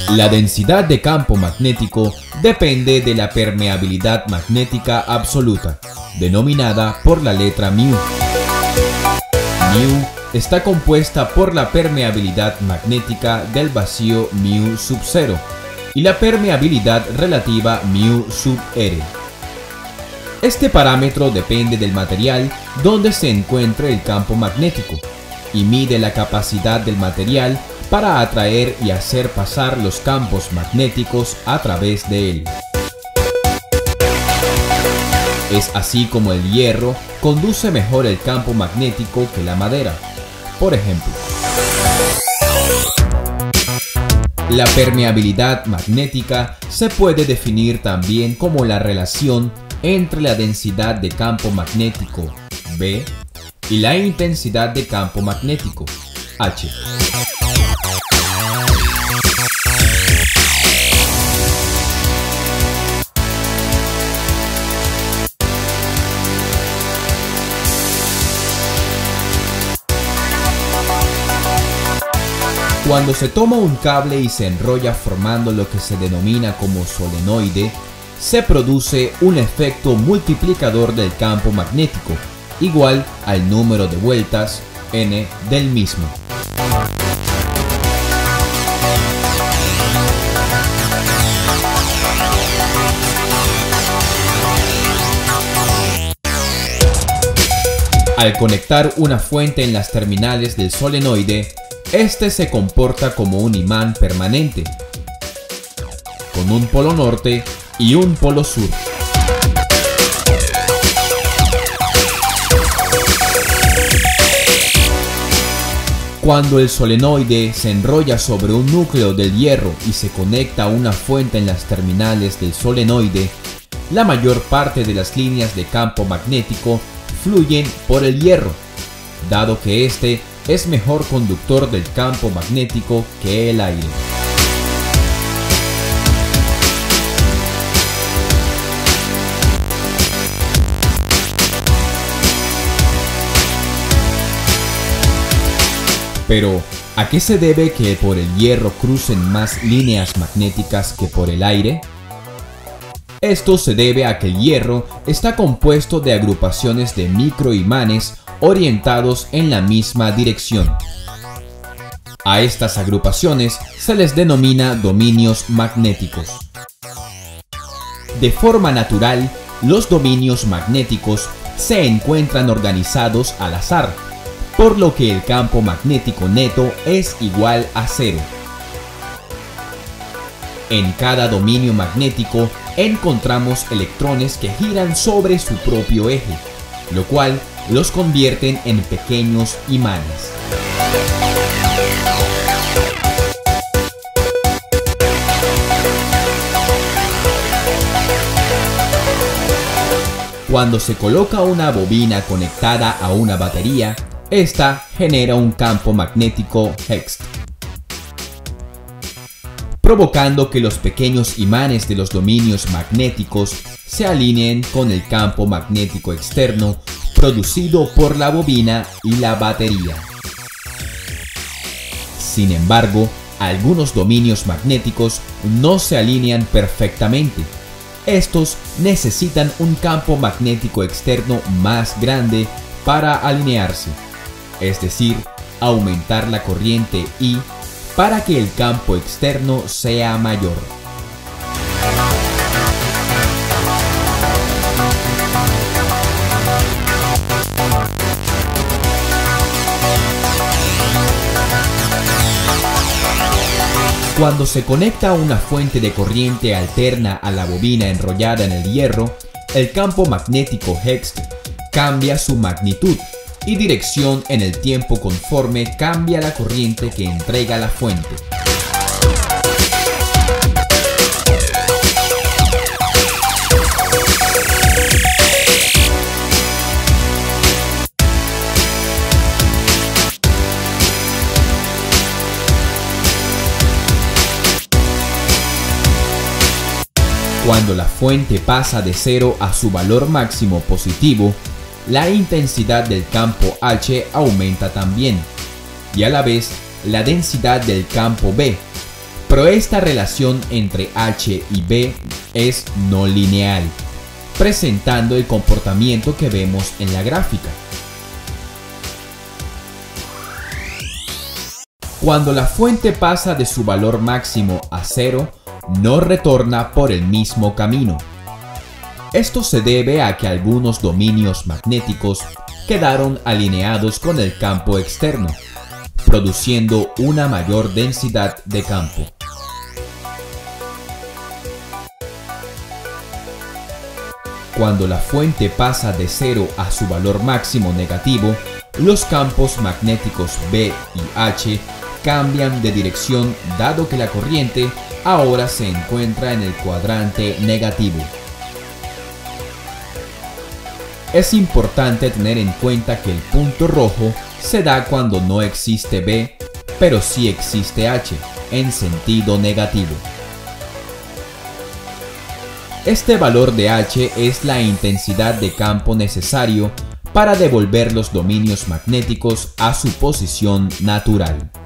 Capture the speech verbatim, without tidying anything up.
La densidad de campo magnético depende de la permeabilidad magnética absoluta, denominada por la letra mu. Mu está compuesta por la permeabilidad magnética del vacío mu sub cero y la permeabilidad relativa mu sub r. Este parámetro depende del material donde se encuentre el campo magnético y mide la capacidad del material para atraer y hacer pasar los campos magnéticos a través de él. Es así como el hierro conduce mejor el campo magnético que la madera. Por ejemplo, la permeabilidad magnética se puede definir también como la relación entre la densidad de campo magnético B y la intensidad de campo magnético H. Cuando se toma un cable y se enrolla formando lo que se denomina como solenoide, se produce un efecto multiplicador del campo magnético, igual al número de vueltas N del mismo. Al conectar una fuente en las terminales del solenoide, este se comporta como un imán permanente, con un polo norte y un polo sur. Cuando el solenoide se enrolla sobre un núcleo del hierro y se conecta a una fuente en las terminales del solenoide, la mayor parte de las líneas de campo magnético fluyen por el hierro, dado que este es mejor conductor del campo magnético que el aire. Pero, ¿a qué se debe que por el hierro crucen más líneas magnéticas que por el aire? Esto se debe a que el hierro está compuesto de agrupaciones de microimanes orientados en la misma dirección. A estas agrupaciones se les denomina dominios magnéticos. De forma natural, los dominios magnéticos se encuentran organizados al azar, por lo que el campo magnético neto es igual a cero. En cada dominio magnético encontramos electrones que giran sobre su propio eje, lo cual los convierten en pequeños imanes. Cuando se coloca una bobina conectada a una batería, esta genera un campo magnético Hext, provocando que los pequeños imanes de los dominios magnéticos se alineen con el campo magnético externo producido por la bobina y la batería. Sin embargo, algunos dominios magnéticos no se alinean perfectamente. Estos necesitan un campo magnético externo más grande para alinearse, es decir, aumentar la corriente I para que el campo externo sea mayor. Cuando se conecta una fuente de corriente alterna a la bobina enrollada en el hierro, el campo magnético Hext cambia su magnitud y dirección en el tiempo conforme cambia la corriente que entrega la fuente. Cuando la fuente pasa de cero a su valor máximo positivo, la intensidad del campo H aumenta también, y a la vez la densidad del campo B, Pero esta relación entre H y B es no lineal, presentando el comportamiento que vemos en la gráfica. Cuando la fuente pasa de su valor máximo a cero, no retorna por el mismo camino. Esto se debe a que algunos dominios magnéticos quedaron alineados con el campo externo, produciendo una mayor densidad de campo. Cuando la fuente pasa de cero a su valor máximo negativo, los campos magnéticos B y H cambian de dirección dado que la corriente ahora se encuentra en el cuadrante negativo. Es importante tener en cuenta que el punto rojo se da cuando no existe B, pero sí existe H, en sentido negativo. Este valor de H es la intensidad de campo necesario para devolver los dominios magnéticos a su posición natural.